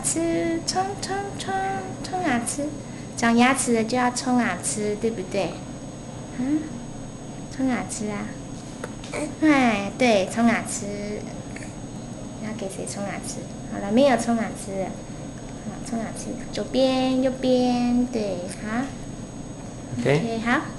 吃，冲啊吃，长牙齿的就要冲啊吃，对不对？嗯，冲啊吃啊，哎，对，冲啊吃，要给谁冲啊吃？好了，没有冲啊吃了，好，冲啊吃，左边右边，对，好 OK， 好。